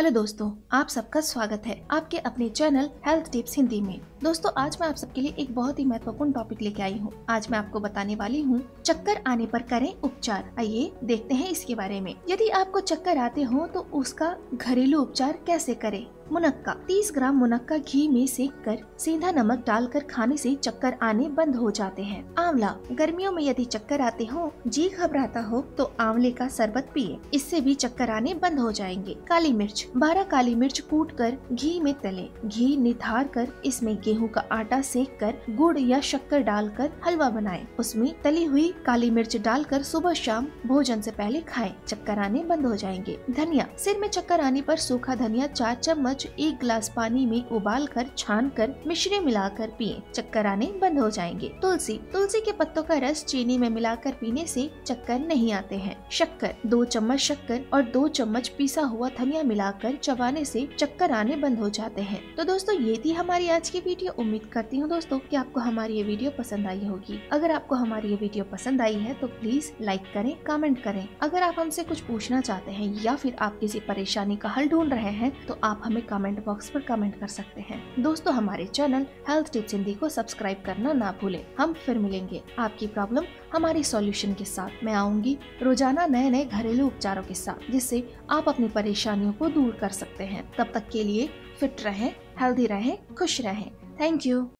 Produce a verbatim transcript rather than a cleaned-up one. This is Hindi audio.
हेलो दोस्तों, आप सबका स्वागत है आपके अपने चैनल हेल्थ टिप्स हिंदी में। दोस्तों, आज मैं आप सबके लिए एक बहुत ही महत्वपूर्ण टॉपिक लेके आई हूँ। आज मैं आपको बताने वाली हूँ चक्कर आने पर करें उपचार। आइए देखते हैं इसके बारे में। यदि आपको चक्कर आते हो तो उसका घरेलू उपचार कैसे करें। मुनक्का तीस ग्राम मुनक्का घी में सेक कर सीधा नमक डालकर खाने से चक्कर आने बंद हो जाते हैं। आंवला गर्मियों में यदि चक्कर आते हो, जी घबराता हो तो आंवले का शरबत पिए, इससे भी चक्कर आने बंद हो जाएंगे। काली मिर्च बारह काली मिर्च कूट कर घी में तले, घी निथार कर इसमें गेहूं का आटा सेक कर गुड़ या शक्कर डालकर हलवा बनाएं, उसमें तली हुई काली मिर्च डालकर सुबह शाम भोजन से पहले खाएं, चक्कर आने बंद हो जाएंगे। धनिया सिर में चक्कर आने पर सूखा धनिया चार चम्मच एक गिलास पानी में उबाल कर छान कर मिश्री मिलाकर पिए, चक्कर आने बंद हो जाएंगे। तुलसी तुलसी के पत्तों का रस चीनी में मिलाकर पीने से चक्कर नहीं आते हैं। शक्कर दो चम्मच शक्कर और दो चम्मच पिसा हुआ धनिया मिलाकर चबाने से चक्कर आने बंद हो जाते हैं। तो दोस्तों, ये थी हमारी आज की वीडियो। उम्मीद करती हूँ दोस्तों कि आपको हमारी ये वीडियो पसंद आई होगी। अगर आपको हमारी ये वीडियो पसंद आई है तो प्लीज लाइक करें, कमेंट करें। अगर आप हमसे कुछ पूछना चाहते हैं या फिर आप किसी परेशानी का हल ढूंढ रहे हैं तो आप हमें कमेंट बॉक्स पर कमेंट कर सकते हैं। दोस्तों, हमारे चैनल हेल्थ टिप्स हिंदी को सब्सक्राइब करना ना भूलें। हम फिर मिलेंगे आपकी प्रॉब्लम हमारी सॉल्यूशन के साथ। मैं आऊंगी रोजाना नए नए घरेलू उपचारों के साथ, जिससे आप अपनी परेशानियों को दूर कर सकते हैं। तब तक के लिए फिट रहें, हेल्दी रहें, खुश रहें। Thank you.